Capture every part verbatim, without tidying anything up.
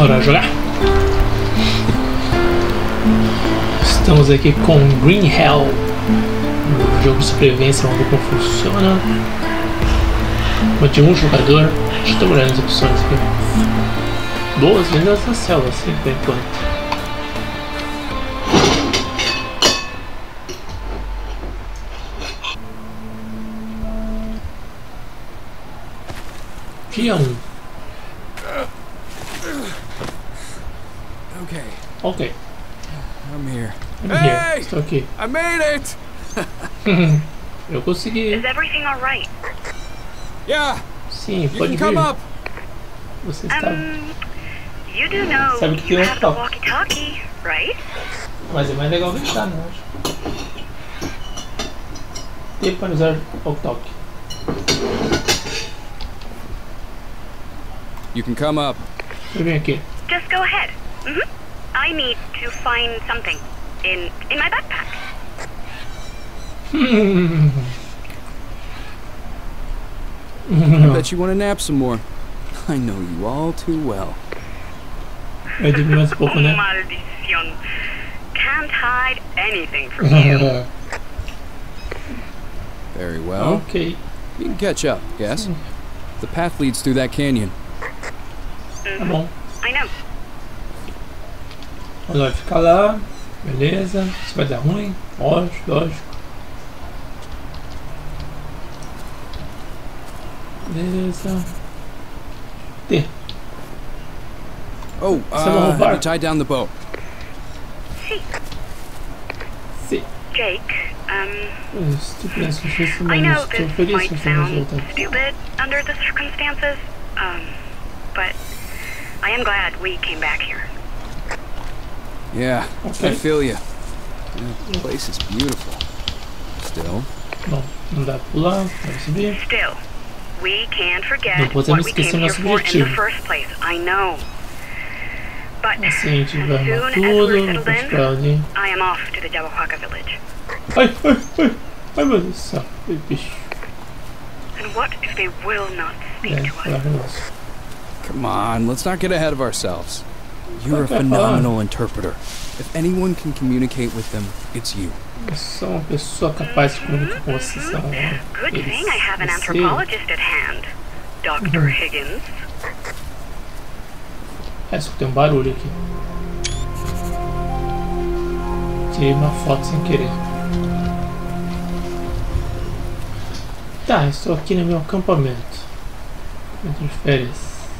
Bora jogar. Estamos aqui com Green Hell, um jogo de sobrevivência, vamos ver como funciona. De um jogador, deixa eu dar uma olhada nas opções aqui. Boas vendas na célula, assim, por enquanto. Dia um. Okay. Ok. I'm here. I'm here. Estou aqui. I made it. Eu consegui. Is everything all right? Yeah. Sim, You pode can come vir. up. Você está. Um, you do know Sabe que tem you um have the toque. walkie-talkie, right? Mas é mais legal gritar, né? Acho. Tempo para usar o toque. You can come up. Eu venho aqui. Just go ahead. Mm-hmm. I need to find something in in my backpack. I bet you want to nap some more. I know you all too well. Eu dormi mais um pouco, né? Maldición. Can't hide anything from you. Very well. Ok. You can catch up, yes? The path leads through that canyon. Tá bom. I know. Ela vai ficar lá. Beleza. Isso vai dar ruim. Lógico, lógico. Beleza. T. Oh, Você vai uh, roubar? have you tied down the boat? See, C. Jake. Um, Estúpido, sujeito, I know mas estou this feliz might com essa sound resultado. stupid under the circumstances. Um, but I am glad we came back here. Yeah, Okay. I feel you. The place is beautiful. Still, Bom, não dá pra pular, vai subir. Still, we can't forget Não podemos what we esquecer came here nosso for in the objetivo. first place. I know. But Assim a gente vai as arrumar soon as tudo, we're vamos settled pra ali. in, I am off to the Jawahaka village. Ai, ai, ai, ai meu Deus do céu, que bicho. And what if they will not speak É, to falar us? com nós. come on, let's not get ahead of ourselves. You're a Okay, fine. phenomenal interpreter. If anyone can communicate with them, it's you. Eu sou uma pessoa capaz de comunicar com vocês. São Good eles. thing I have an Você- anthropologist at hand, Doctor Higgins. É, escutei um barulho aqui. Tirei uma foto sem querer. Tá, estou aqui no meu acampamento. Entre férias.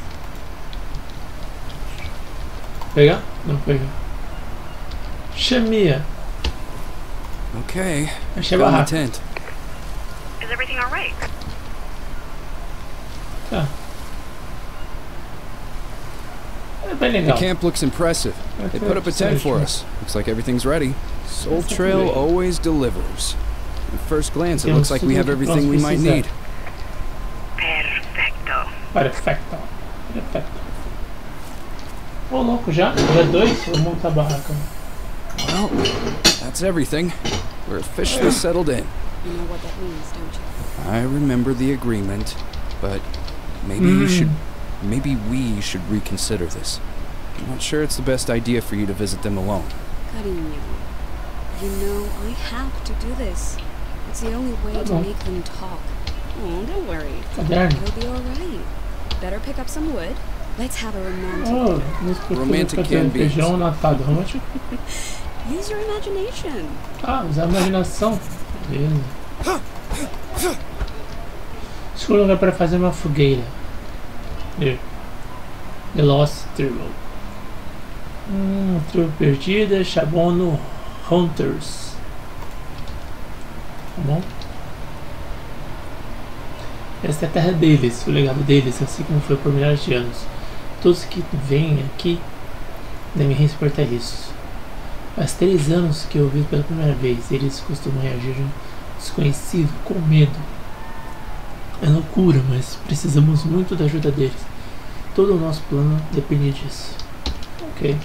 Pegar? Não pegar. Chamia. Okay, Achei go in the barraca. tent. Is everything all right? Tá. É bem The legal. camp looks impressive. They put up a tent for us. Looks like everything's ready. Soul Trail always delivers. At first glance, it looks like we have everything we might need. Perfecto. Perfecto. Perfecto. Ô, louco, já? Já dois? Vou montar a barraca. Well, that's everything. We're officially settled in. You know what that means, don't you? I remember the agreement, but maybe you should, maybe we should reconsider this. I'm not sure it's the best idea for you to visit them alone. Carinho, you know I have to do this. It's the only way to bom. make them talk. Oh, don't worry. Caderno. It'll be alright. Better pick up some wood. Let's have a romantic Oh, dinner. nos procura Romantic pra ter can be. feijão natado. Romântico? Use your imagination. Ah, usar a imaginação. Beleza. Escolha um lugar para fazer uma fogueira. Here. The Lost Tribe. Hum, tribo perdida, Shabono Hunters. Tá bom? Esta é a terra deles, o legado deles, assim como foi por milhares de anos. Todos que vêm aqui devem respeitar isso. Faz três anos que eu ouvi pela primeira vez. Eles costumam reagir desconhecido, com medo. É loucura, mas precisamos muito da ajuda deles. Todo o nosso plano depende disso. Ok.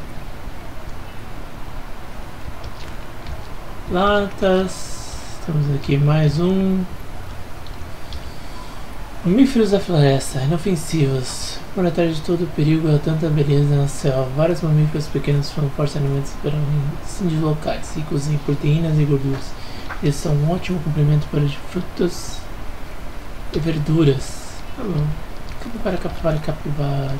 Latas. Temos aqui mais um. Mamíferos da floresta, inofensivos. Por atrás de todo o perigo há tanta beleza na selva. Vários mamíferos pequenos foram fortes alimentos para incêndios locais, ricos em proteínas e gorduras. Eles são um ótimo complemento para de frutas e verduras. Tá bom. Capivara, capivara, capivara.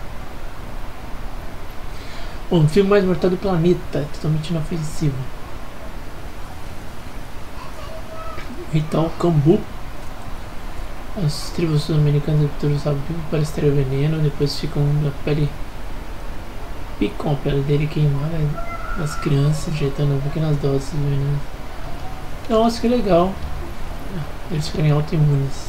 O anfíbio mais mortal do planeta, totalmente inofensivo. Ritual Cambu. As tribos sul-americanas capturam o sábio para extrair o veneno, depois ficam a pele. Picam a pele dele queimada nas crianças, injetando pequenas doses de veneno. Nossa, que legal! Eles ficarem autoimunes.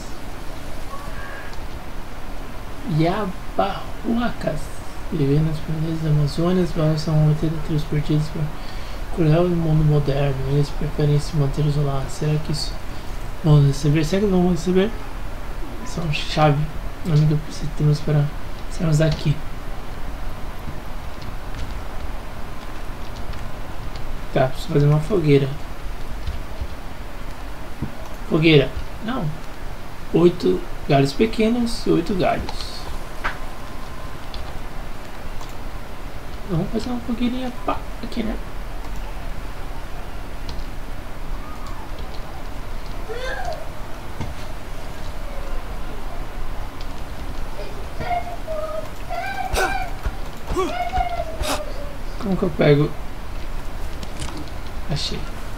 Yabahuacas. Vivendo nas profundezas da Amazônia, os barros são muitas transportados para o cruel mundo moderno. Eles preferem se manter isolados. Será que isso vamos receber? Será que vamos receber? São chave, amigo, que temos para sairmos daqui. Tá, preciso fazer uma fogueira. Fogueira. Não. Oito galhos pequenos e oito galhos. Vamos fazer uma fogueirinha pá, aqui, né? Como que eu pego? Achei.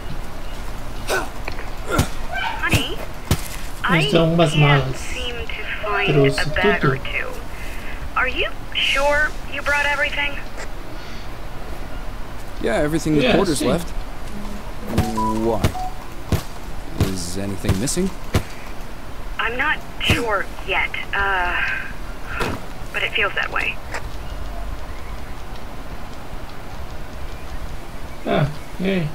Honey, Nós temos umas malas. Trouxe tudo. Are you sure you brought everything? Yeah, everything the Yeah, porters see. left. Why? Is anything missing? I'm not sure yet, uh, but it feels that way. Ah, e aí?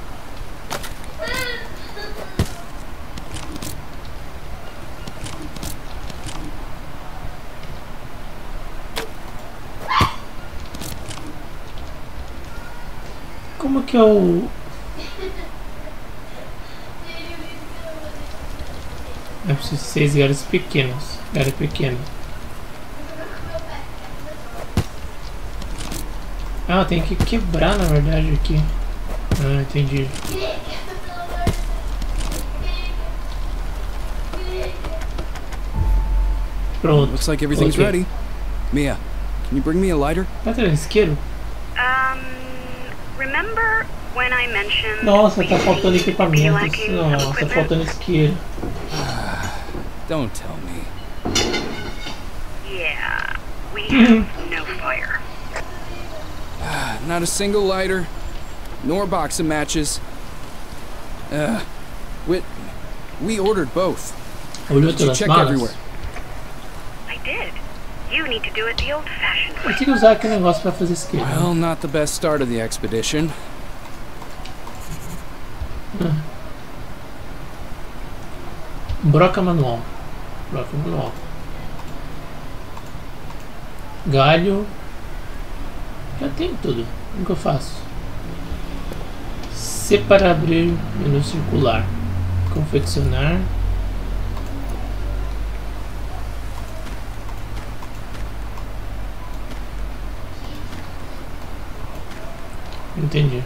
Como que é o... Eu preciso de seis galhos pequenos. Galho pequeno. Ah, tem que quebrar na verdade aqui. Ah, entendi. Pronto. Looks like everything's Okay. ready. Mia, can you bring me a lighter? Tá tendo isqueiro? Um, remember when I mentioned Nossa, we tá faltando may be equipamentos. lacking some Nossa, tá equipment? faltando isqueiro. Don't tell me. Yeah, we have no fire. Not a single lighter, nor box of matches. Uh, we, we ordered both. Olhou Did you pelas check malas? everywhere? I did. You need to do it the old-fashioned Eu way. tenho que usar aquele negócio pra fazer isqueiro. Well, not the best start of the expedition. Broca manual. Broca manual. Galho. Já tem tudo. O que eu faço? C para abrir menu circular. Confeccionar. Entendi.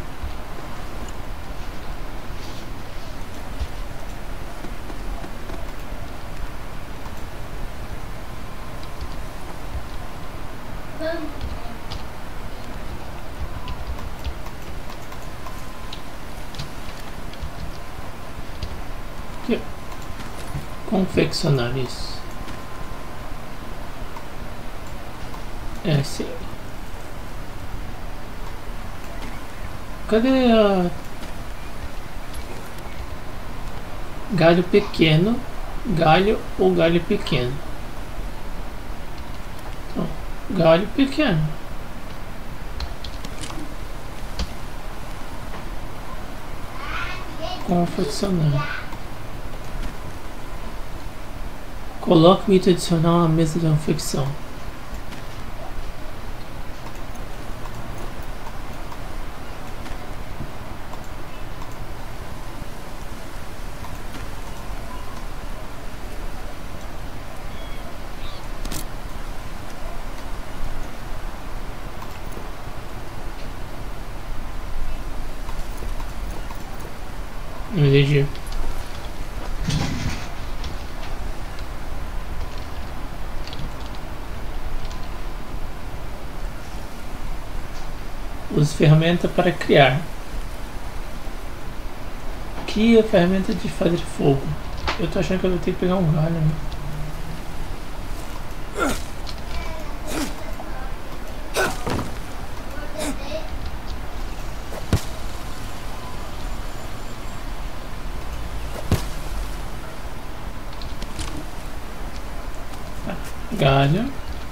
Aqui, ó. Confeccionar isso. É, sim. Cadê a... Galho pequeno, galho ou galho pequeno? Então, galho pequeno. Confeccionar. Coloque o item adicional na mesa de confecção. Não entendi. Use ferramenta para criar. Aqui é a ferramenta de fazer fogo. Eu tô achando que eu vou ter que pegar um galho, né? Galho.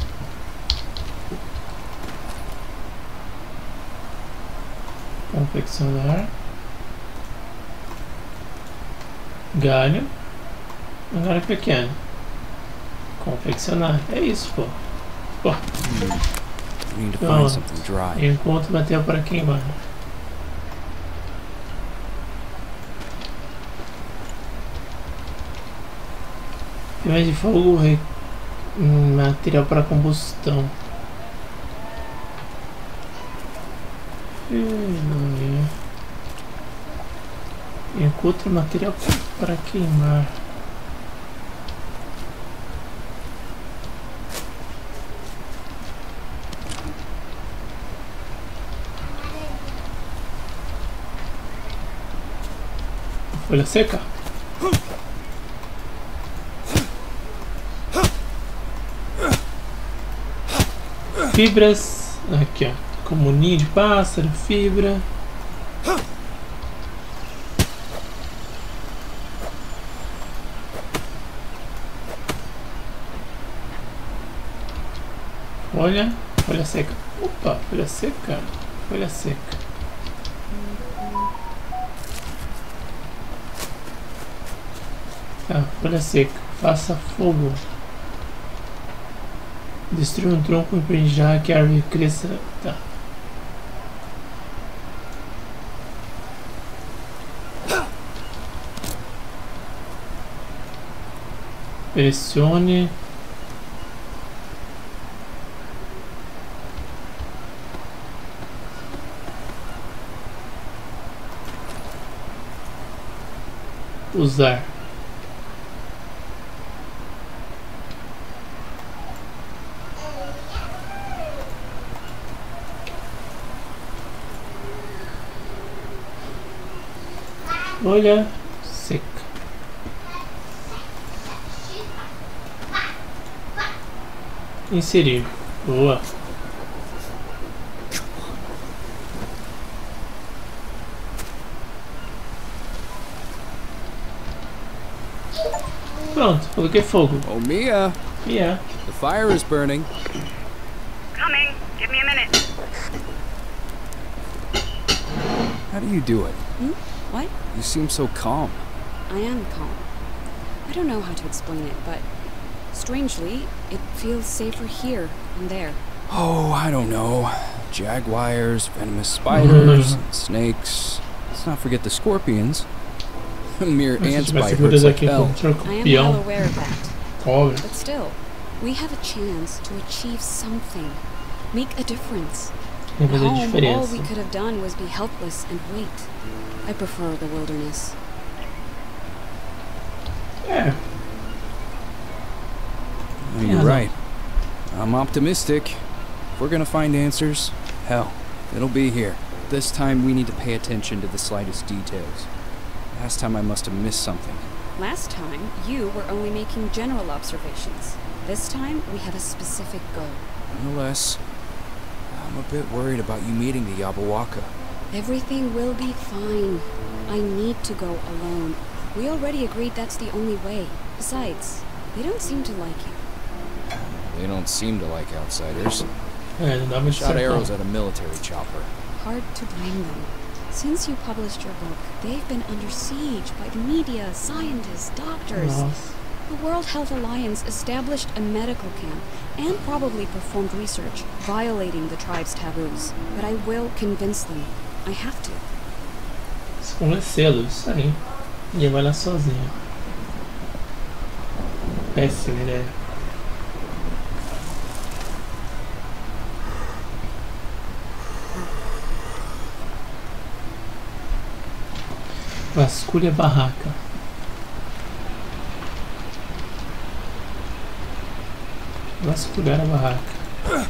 Confeccionar. Galho. Um galho pequeno. Confeccionar. É isso, pô. Pô. Então, encontro material para queimar. Pimenta de fogo. Re... Material para combustão. Encontre material para queimar. Folha seca. Fibras. Aqui, ó. Como ninho de pássaro, fibra. Folha, folha seca. Opa, folha seca. Folha seca. Tá, folha seca. Faça fogo. Destrua um tronco e impedirá que a árvore cresça. Tá. Pressione. Usar. Folha seca. Inserir. Boa. Pronto, coloquei fogo. Oh, Mia. Mia. The fire is burning. Coming. Give me a minute. How do you do it? Hmm? What? You seem so calm. I am calm. I don't know how to explain it, but strangely, it feels safer here than there. Oh, I don't know. Jaguars, venomous spiders, snakes. Let's not forget the scorpions. A mere ant bite hurts like hell. I am well aware of that. But still, we have a chance to achieve something. Make a difference. At home, all we could have done was be helpless and wait. I prefer the wilderness. Yeah. Well, you're right. I'm optimistic. If we're gonna find answers, hell, it'll be here. This time we need to pay attention to the slightest details. Last time I must have missed something. Last time, you were only making general observations. This time, we have a specific goal. Nonetheless, I'm a bit worried about you meeting the Yabawaka. Everything will be fine. I need to go alone. We already agreed that's the only way. Besides, they don't seem to like you. They don't seem to like outsiders. Yeah, shot arrows at a military chopper. Hard to blame them. Since you published your book, they've been under siege by the media, scientists, doctors. Nossa. The World Health Alliance established a medical camp and probably performed research, violating the tribe's taboos. But I will convince them. I have to. Convencê-los, isso aí. E vai lá sozinho. Péssima ideia. Vasculhe a barraca. Vasculhar a barraca.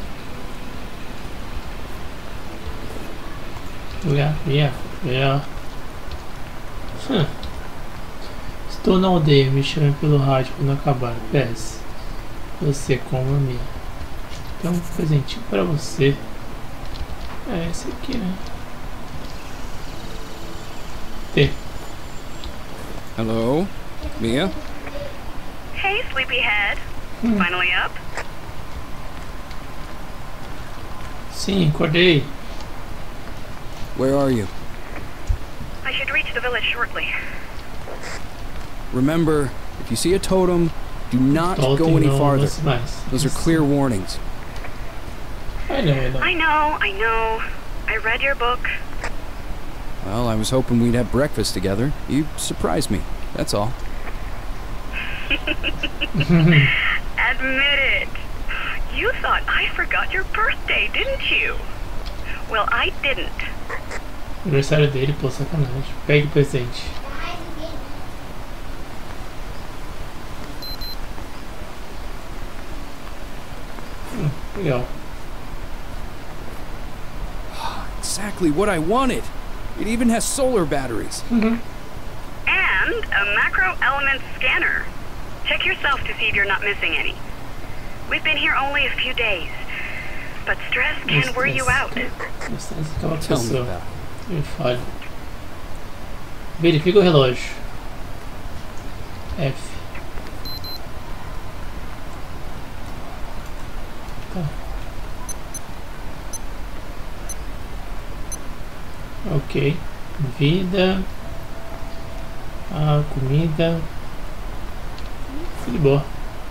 Yeah, yeah, yeah. Hum. Estou na aldeia, me chame pelo rádio quando acabar. P S. Você como a minha. Tem um presentinho para você. É esse aqui, né? T. Hello, Mia? Hey, sleepyhead. Hum. Finally up? Sim, acordei. Where are you? I should reach the village shortly. Remember, if you see a totem, do not go any farther. Those are clear warnings. I know, I know. I know, I know. I read your book. Well, I was hoping we'd have breakfast together. You surprised me, that's all. Admit it. You thought I forgot your birthday, didn't you? Well, I didn't. Aniversário dele, pô, sacanagem. Pegue o presente. Hum, legal. Exactly what I wanted. It even has solar batteries. Mm-hmm. And a macro element scanner. Check yourself to see if you're not missing any. We've been here only a few days, but stress can wear you out. Tell me about it. Falha. Verifica o relógio. F. Tá. Ok. Vida. Ah, comida. De boa.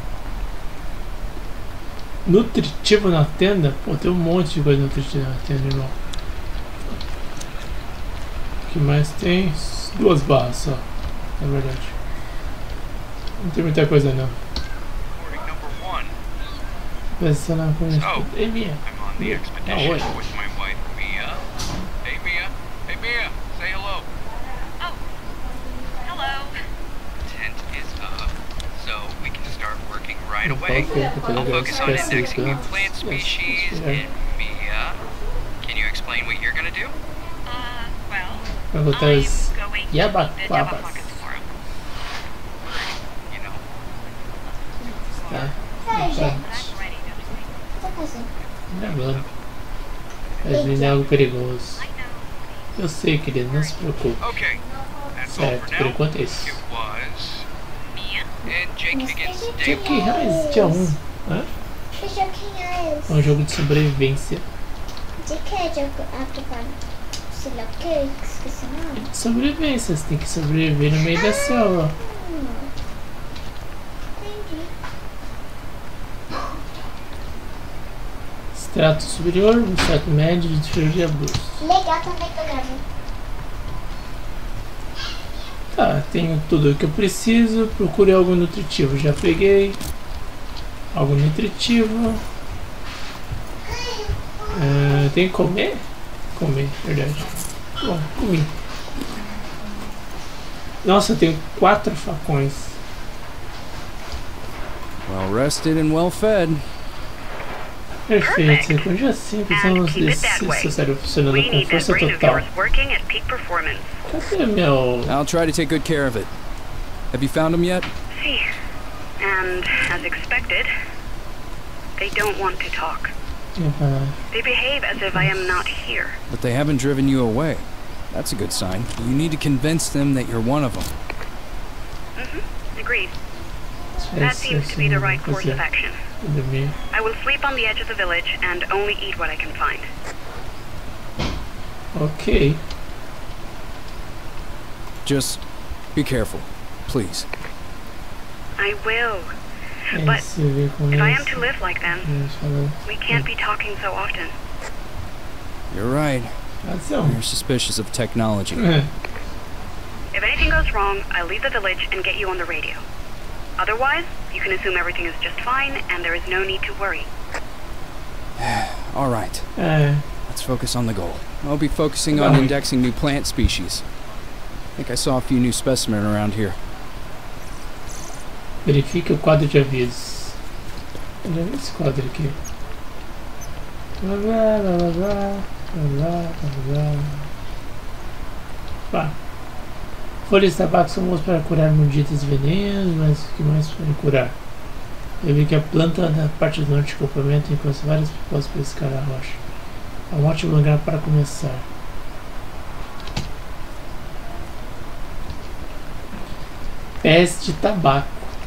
Nutritivo na tenda? Pô, tem um monte de coisa nutritiva na tenda, irmão. O que mais tem? Duas barras só. É verdade. Não tem muita coisa não. Pensa na coisa. Ei, Mia. Mia. Ah, oi. Hey, Mia. Hey, Mia. Say hello. Oh. Hello. Tent is up, so we can start working right away. We'll focus on indexing new plant species. And Mia, can you explain what you're gonna do? Uh, well, I'm going to Yabapabas. You know. Tá. Não é bom. Às vezes é algo perigoso. Eu sei, querido, não se preocupe. Okay. That's all Certo, for por now. enquanto é isso. It was and Jake Higgins' day Jake Higgins, dia um. Hã? É um jogo de sobrevivência. De que jogo? Ah, tu pode. Sei lá o que? Esqueci o nome. De sobrevivência, você tem que sobreviver no meio da selva. Entendi. Extrato superior, extrato médio de cirurgia bruxa. Legal também que eu gravo. Tá, tenho tudo o que eu preciso. Procure algo nutritivo. Já peguei. Algo nutritivo. Uh, tem que comer? Comer, verdade. Bom, comi. Nossa, eu tenho quatro facões. Well rested and well fed. Perfeito, sequência assim, precisamos desse seu cérebro funcionando com força total. Cadê meu... I'll try to take good care of it. Have you found them yet? See, and as expected, they don't want to talk. Uh, They behave as if I am not here. But they haven't driven you away. That's a good sign. You need to convince them that you're one of them. Mm-hmm. Agreed. That seems to be the right course of action. I will sleep on the edge of the village and only eat what I can find. Okay. Just be careful, please. I will. But if I am to live like them, we can't be talking so often. You're right. You're suspicious of technology. If anything goes wrong, I'll leave the village and get you on the radio. Otherwise, you can assume everything is just fine and there is no need to worry. All right. Uh, Let's focus on the goal. I'll be focusing on indexing new plant species. I think I saw a few new specimens around here. Verifique o quadro de avisos. Olha esse quadro aqui. Blá blá blá blá blá blá blá blá. Folhas de tabaco são boas para curar mordidas e venenos, mas o que mais podem curar? Eu vi que a planta da parte do norte do acampamento encontra várias propostas para escalar a rocha. É um ótimo lugar para começar. Pés de tabaco.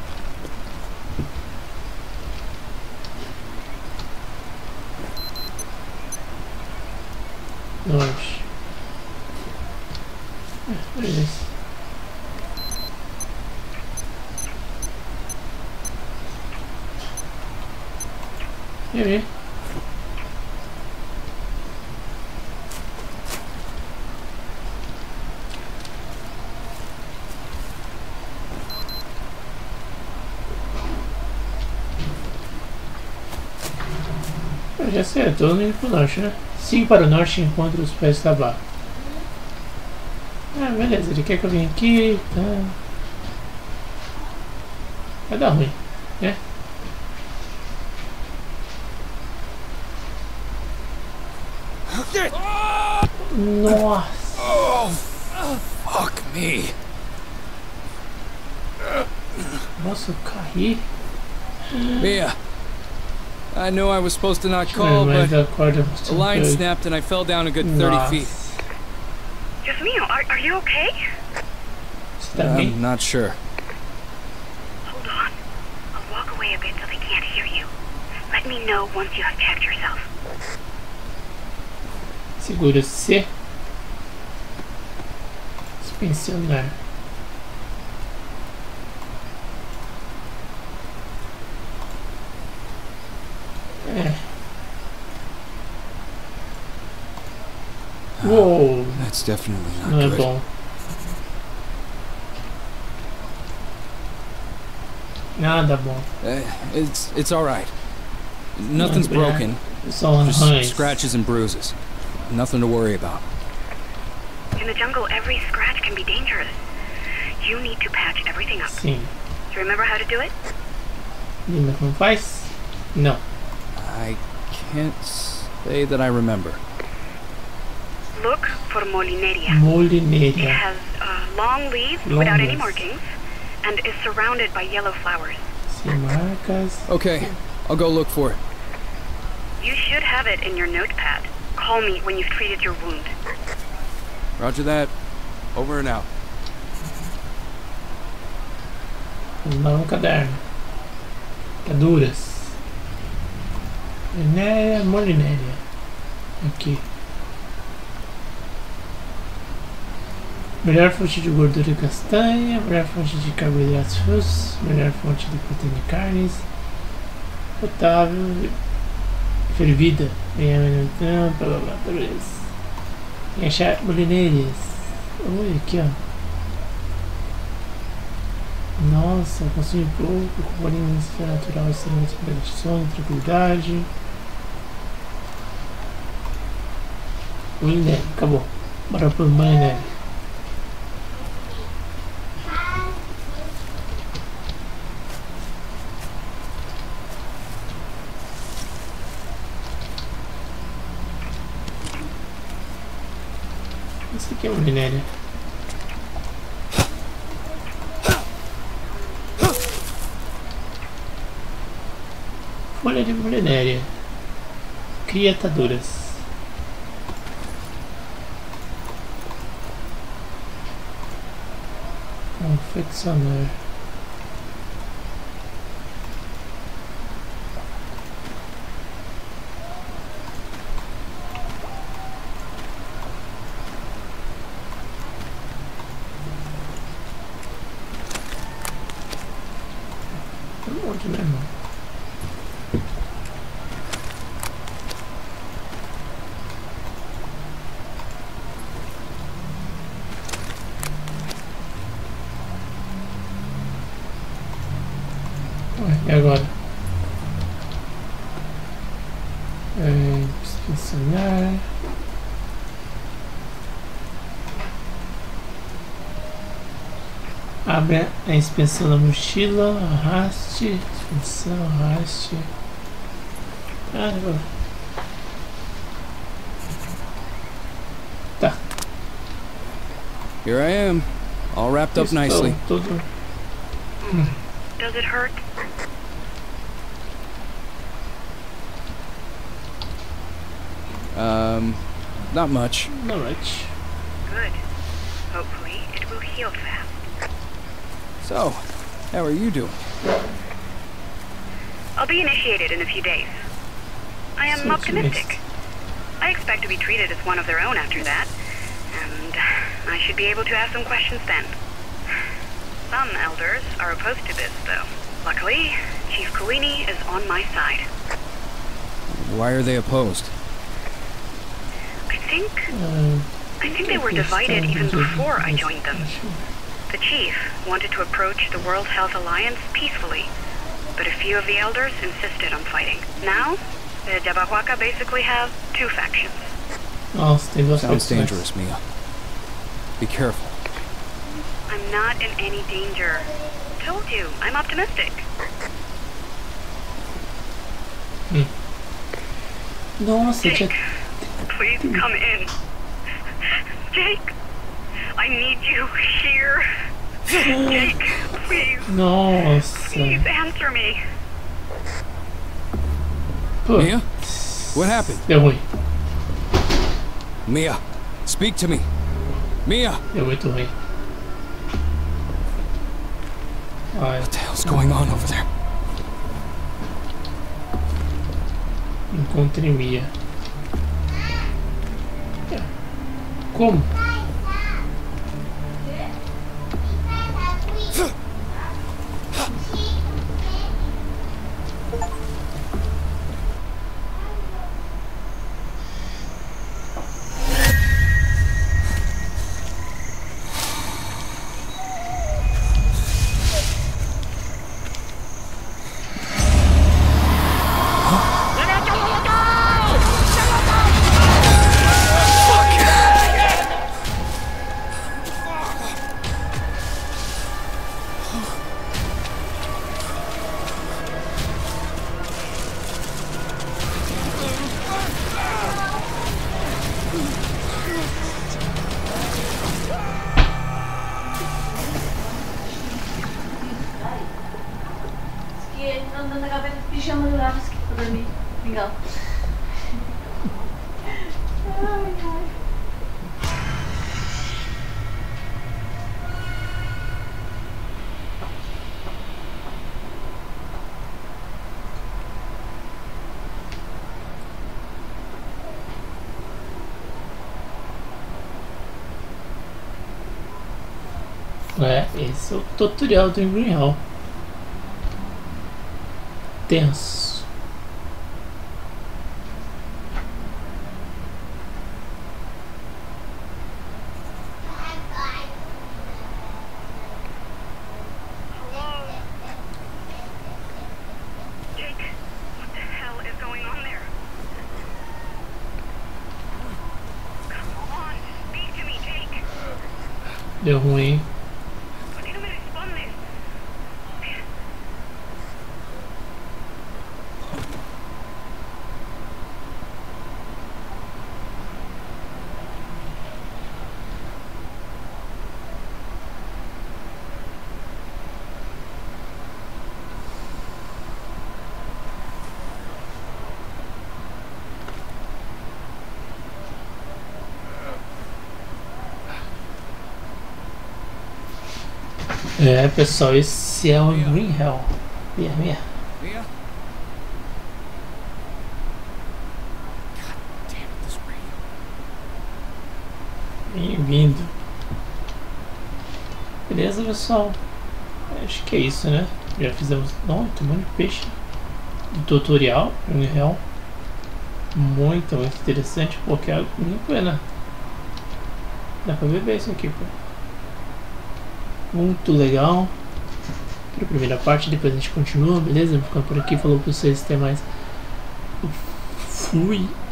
Norte. É, beleza. E aí? Eu já sei, eu tô indo pro norte, né? Siga para o norte e encontre os pés de tabaco. Ah, beleza, ele quer que eu venha aqui, tá? Vai dar ruim, né? Nossa! Oh, fuck me! Nossa, eu caí. Mia, I know I was supposed to not call, but the line snapped and I fell down a good thirty feet. Jasmine, are, are you okay? I'm not sure. Hold on. I'll walk away a bit so they can't hear you. Let me know once you have checked yourself. Segura C. Suspensionar. É. Uou. That's definitely not Não é good. bom. Nada bom. Uh, it's it's all right. Nothing's broken. Just scratches and bruises. Nothing to worry about. In the jungle, every scratch can be dangerous. You need to patch everything up. Sim. Do you remember how to do it? Lembra como faz? Não. I can't say that I remember. Look for Molineria. Molineria. It has uh, long leaves Long without leaves. any markings and is surrounded by yellow flowers. Sem marcas. Okay, I'll go look for it. You should have it in your notepad. Call me when you've treated your wound. Roger that. Over and out. Vamos lá no caderno. Caduras. Molineria, Molineria. Aqui. Melhor fonte de gordura castanha, melhor fonte de carboidratos fuscos, melhor fonte de proteína de carnes, potável, fervida, blá blá blá, beleza. Tem achar molineiras. Olha aqui, ó. Nossa, consome pouco, componente natural, excelente de sono, tranquilidade. Molinéria, acabou. Bora pro Molinéria. Esse aqui é uma minéria. Folha de minéria. Criataduras. Confeccionar. Um monte, né, irmão? Ué, e agora? É, inspecionar. Abre a inspeção da mochila, arraste, inspeção, arraste. Ah, agora. Tá. Here I am, all wrapped up nicely. Tudo. Does it hurt? Um, not much. Not much. Good. Hopefully, it will heal fast. So, how are you doing? I'll be initiated in a few days. I am So optimistic. I expect to be treated as one of their own after that, and I should be able to ask some questions then. Some elders are opposed to this, though. Luckily, Chief Kulini is on my side. Why are they opposed? I think... Uh, I think they were divided even before I joined them. The chief wanted to approach the World Health Alliance peacefully, but a few of the elders insisted on fighting. Now, the Jabahuaca basically have two factions. Oh, sounds dangerous, Mia. Be careful. I'm not in any danger. Told you, I'm optimistic. Hmm. Nossa, Jake, please come in. Jake, I need you here. Jake, please. Nossa. Please answer me. Pô. Mia? What happened? Deu ruim. Mia, speak to me. Mia! Deu muito ruim. Ai. What the hell's going on over there? Encontre Mia. Como? É, esse é o tutorial do Green Hell. Tenso. Jake, what the hell is going on there? Come on, speak to me, Jake. Deu ruim. É, pessoal, esse é o Green Hell. Mia, Mia. Mia? Bem-vindo. Beleza, pessoal? Acho que é isso, né? Já fizemos. Não, tem um monte de peixe. Do tutorial, Green Hell. Muito, muito interessante. Pô, que água limpa, né? Dá pra beber isso aqui, pô. Muito legal. Para a primeira parte, depois a gente continua, beleza? Vou ficar por aqui, falou pra vocês, até mais. Fui.